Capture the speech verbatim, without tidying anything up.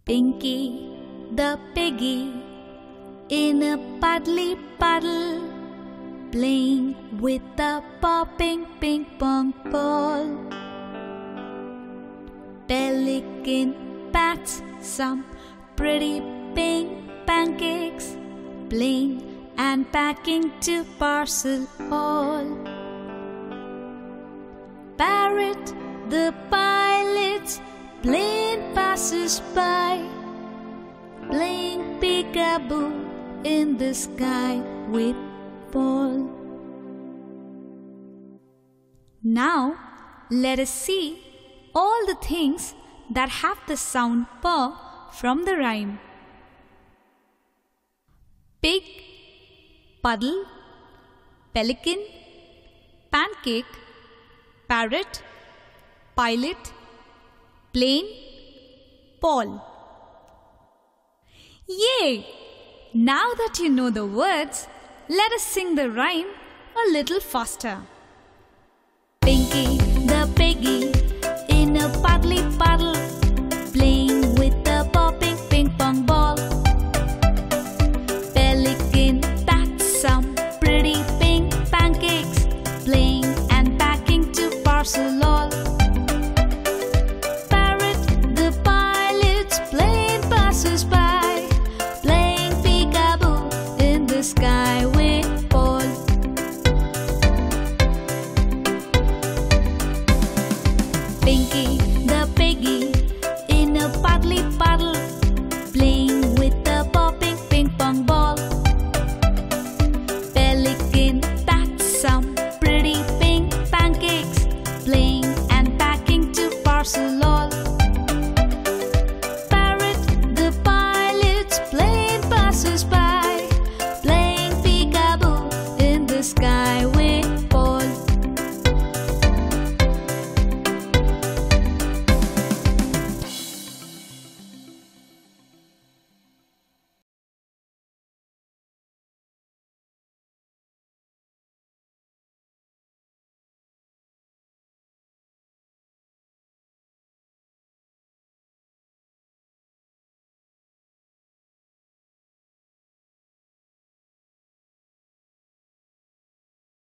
Pinky the piggy in a puddly puddle, playing with a popping ping pong ball. Pelican pats some pretty pink pancakes, playing and packing to parcel all. Parrot the pilot's plane passes by, playing peekaboo in the sky with Paul. Now let us see all the things that have the sound P from the rhyme. Pig, puddle, pelican, pancake, parrot, pilot, plane, Paul. Yay! Now that you know the words, let us sing the rhyme a little faster. Pinky